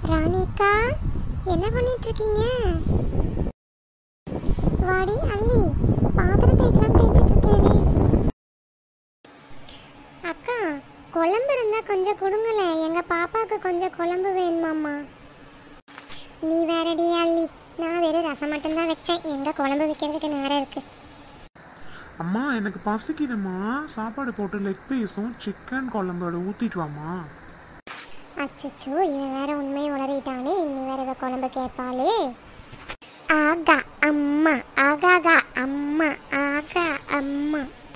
ராணிக்கா, என்ன பண்ணிட்டு இருக்கீங்க? வாடி அள்ளி, பாத்திரம் தேய்க்கலாம் தேய்ச்சிட்டு இருக்கேனே. அக்கா, குழம்பு இருந்தா கொஞ்சம் கொடுங்களேன், எங்க பாப்பாவுக்கு கொஞ்சம் குழம்பு வேணுமாம்மா. நீ வேறடி அள்ளி, நான் வெறும் ரசம் மட்டும்தான் வச்சேன், எங்க குழம்பு வைக்கிறதுக்கு நேரம் இருக்கு. அம்மா எனக்கு பசிக்குதுமா, சாப்பாடு போட்டு லெக் பீஸும் சிக்கன் குழம்போட ஊற்றிட்டு வாமா. அச்சோ, இவன் வேற உண்மையை உளறிட்டானே, இன்னி வேற இவ குழம்பு கேட்பாளே. ஆகா அம்மா, ஆகாகா அம்மா, ஆகா அம்மா.